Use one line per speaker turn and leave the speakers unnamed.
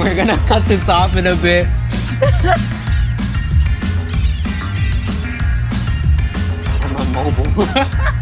We're gonna cut this off in a bit. I'm on mobile.